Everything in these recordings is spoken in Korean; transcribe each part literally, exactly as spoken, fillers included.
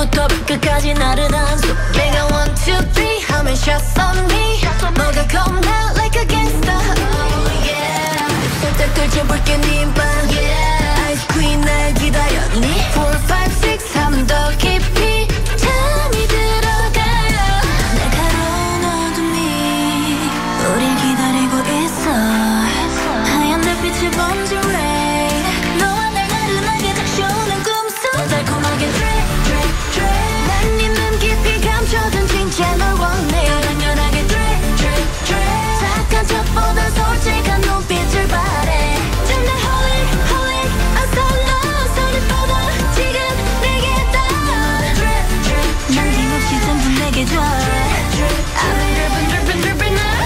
머리부터 발끝까지 나른한 속 내가 one two three 하면 shots on me 너가 겁나 like a gangster oh yeah 살짝 걸쳐볼게 네 방 yeah ice queen 날 기다렸니 four five six 하면 더 깊이 잠이 들어가요 날카로운 어둠이 우릴 기다리고 있어 하얀 달빛의 번지 rain 너와 날 나른하게 적셔오는 꿈속 달콤하게 drip drip drip 난 네 눈 깊이 감춰둔 진짜 널 원해 강렬하게 drip drip drip 착한 척보다 솔직한 눈빛을 바래 좀 더 holy holy I'm so lost 손을 뻗어 지금 내게 닿아 drip drip drip 남김없이 전부 내게 줘 I've been dripping dripping dripping now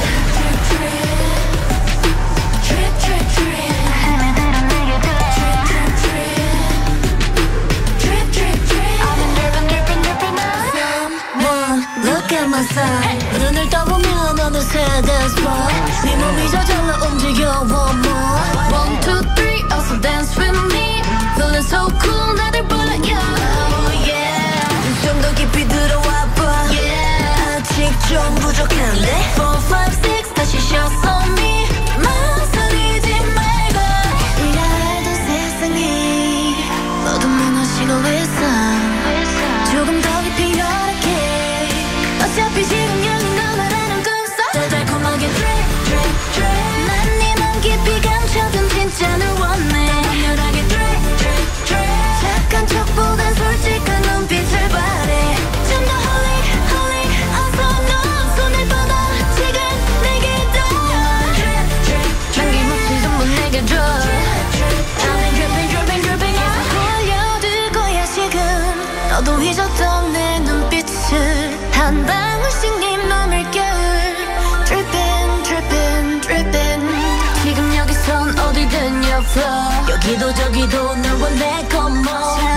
drip drip drip drip 스며들어 내게 돼 drip drip drip drip drip I've been dripping dripping dripping now Someone look at my side 눈을 떠보면 어느새 dance floor 네 몸이 저절로 움직여 one more one two three also dance with me feeling so cool 나를 불러요 oh yeah 좀 더 깊이 들어와 봐 yeah 아직 좀 부족한데 four five six 다시 shots on me 망설이지 말고 네가 알던 세상이 모두 무너지고 있어 조금 더 깊이 열악해 어차피 지금 여기 너 말하는 꿈속 더 달콤하게 drip drip drip 난 네 맘 깊이 감춰둔 진짜 널 원해 강렬하게 drip drip drip 착한 척보단 솔직한 눈빛을 바래 좀 더 holy holy I'm so lost 손을 뻗어 지금 내게 닿아 drip drip drip 남김없이 전부 내게 줘 I've been dripping dripping dripping 흘려들 거야 지금 너도 잊었던 내 눈빛을 한 방울씩 네 맘을 깨울 dripping dripping dripping 지금 여기선 어디든 you're flow 여기도 저기도 널 원해 come on